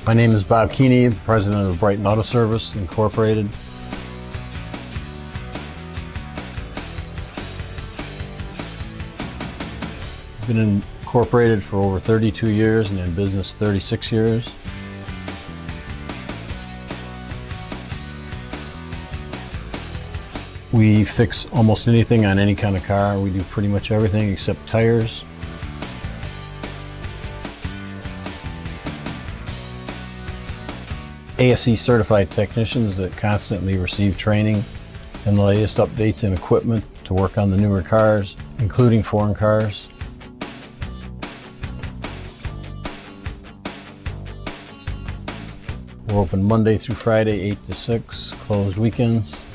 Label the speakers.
Speaker 1: My name is Bob Keeney, President of Brighton Auto Service, Incorporated. Been incorporated for over 32 years and in business 36 years. We fix almost anything on any kind of car. We do pretty much everything except tires. ASE certified technicians that constantly receive training and the latest updates in equipment to work on the newer cars, including foreign cars. We're open Monday through Friday, 8 to 6, closed weekends.